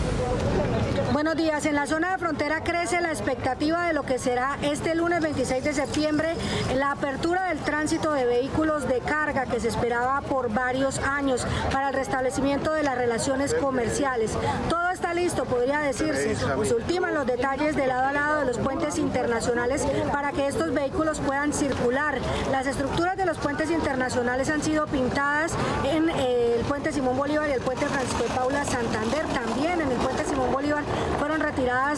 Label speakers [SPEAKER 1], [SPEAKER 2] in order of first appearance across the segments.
[SPEAKER 1] Buenos días. En la zona de frontera crece la expectativa de lo que será este lunes 26 de septiembre la apertura del tránsito de vehículos de carga que se esperaba por varios años para el restablecimiento de las relaciones comerciales. Todo está listo, podría decirse. Pues ultiman los detalles de lado a lado de los puentes internacionales para que estos vehículos puedan circular. Las estructuras de los puentes internacionales han sido pintadas en el puente Simón Bolívar y el puente Francisco de Paula Santander. También en el puente Simón Bolívar fueron retiradas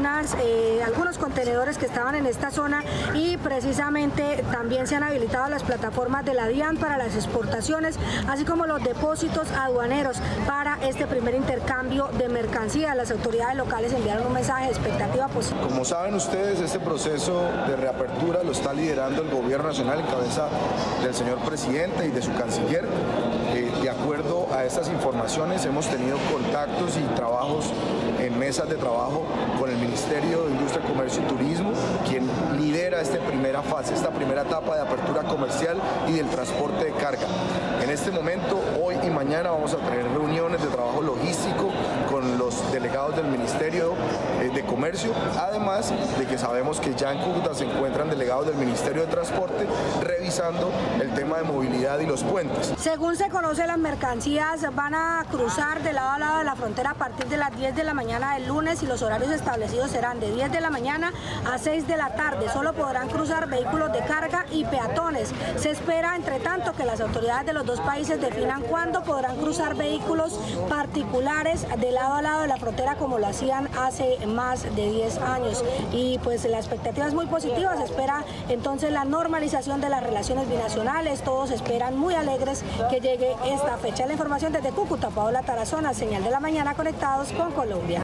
[SPEAKER 1] algunos contenedores que estaban en esta zona y precisamente también se han habilitado las plataformas de la DIAN para las exportaciones, así como los depósitos aduaneros para este primer intercambio de mercancías. Las autoridades locales enviaron un mensaje de expectativa positiva.
[SPEAKER 2] Como saben ustedes, este proceso de reapertura lo está liderando el gobierno nacional en cabeza del señor presidente y de su canciller. De acuerdo a estas informaciones, hemos tenido contactos y trabajos en mesas de trabajo con el Ministerio de Industria, Comercio y Turismo, quien lidera esta primera fase, esta primera etapa de apertura comercial y del transporte de carga. En este momento, hoy y mañana vamos a tener reuniones de trabajo logístico con los delegados del Ministerio de Comercio, además de que sabemos que ya en Cúcuta se encuentran delegados del Ministerio de Transporte revisando el tema de movilidad y los puentes.
[SPEAKER 1] Según se conoce, las mercancías van a cruzar de lado a lado de la frontera a partir de las 10 de la mañana del lunes y los horarios establecidos serán de 10 de la mañana a 6 de la tarde. Solo podrán cruzar vehículos de carga y peatones. Se espera, entre tanto, que las autoridades de los dos países definan cuándo podrán cruzar vehículos particulares de lado a lado de la frontera como lo hacían hace más de 10 años. Y pues la expectativa es muy positiva. Se espera entonces la normalización de las relaciones binacionales. Todos esperan muy alegres que llegue esta fecha. La información desde Cúcuta, Paola Tarazona, Señal de la Mañana, conectados con Colombia.